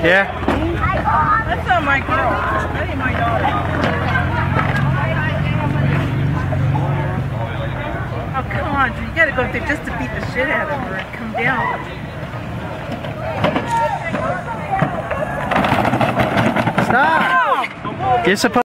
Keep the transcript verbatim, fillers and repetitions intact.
Yeah? That's not my girl. That ain't my daughter. Oh, come on, you gotta go up there just to beat the shit out of her and come down. Stop! Oh! You're supposed